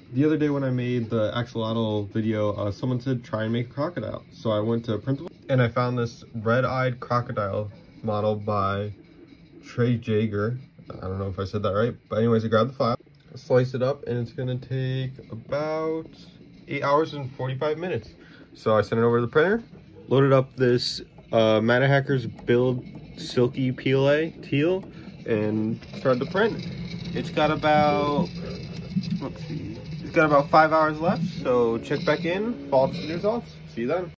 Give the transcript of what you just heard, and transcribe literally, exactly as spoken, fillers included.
the other day when I made the axolotl video, uh, someone said try and make a crocodile. So I went to Printable and I found this red-eyed crocodile model by Trey Jaeger. I don't know if I said that right, but anyways, I grabbed the file, slice it up, and it's gonna take about eight hours and forty-five minutes. So I sent it over to the printer, loaded up this uh, Hackers Build Silky P L A Teal, and started to print. It's got about, let's see, it's got about five hours left, so check back in, follow up the results. See you then.